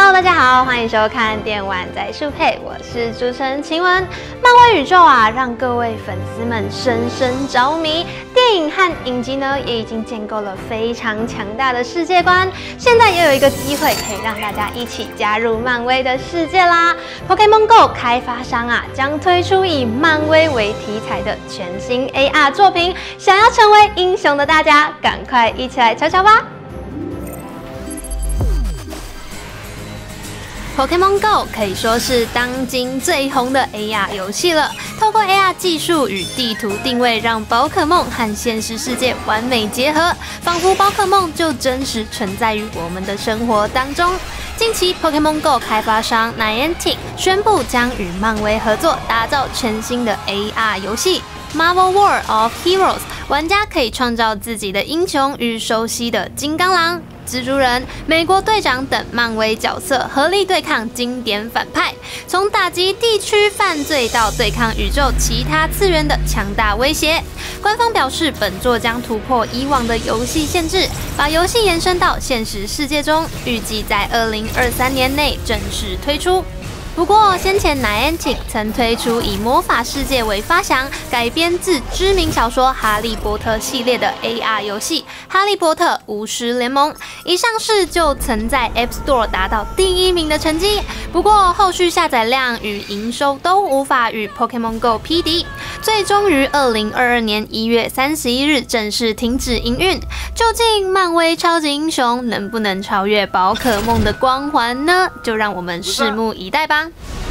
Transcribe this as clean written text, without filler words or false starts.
Hello， 大家好，欢迎收看电玩宅速配，我是主持人晴雯。漫威宇宙啊，让各位粉丝们深深着迷。电影和影集呢，也已经建构了非常强大的世界观。现在也有一个机会，可以让大家一起加入漫威的世界啦。Pokémon Go 开发商啊，将推出以漫威为题材的全新 AR 作品。想要成为英雄的大家，赶快一起来瞧瞧吧！ Pokémon Go 可以说是当今最红的 AR 游戏了。透过 AR 技术与地图定位，让宝可梦和现实世界完美结合，仿佛宝可梦就真实存在于我们的生活当中。近期 Pokémon Go 开发商 Niantic 宣布将与漫威合作，打造全新的 AR 游戏。 Marvel War of Heroes， 玩家可以创造自己的英雄与熟悉的金刚狼、蜘蛛人、美国队长等漫威角色合力对抗经典反派，从打击地区犯罪到对抗宇宙其他次元的强大威胁。官方表示，本作将突破以往的游戏限制，把游戏延伸到现实世界中，预计在2023年内正式推出。 不过，先前 Niantic 曾推出以魔法世界为发想，改编自知名小说《哈利波特》系列的 AR 游戏《哈利波特：巫师联盟》，一上市就曾在 App Store 达到第1名的成绩。不过，后续下载量与营收都无法与 Pokémon Go 匹敌，最终于2022年1月31日正式停止营运。究竟漫威超级英雄能不能超越宝可梦的光环呢？就让我们拭目以待吧。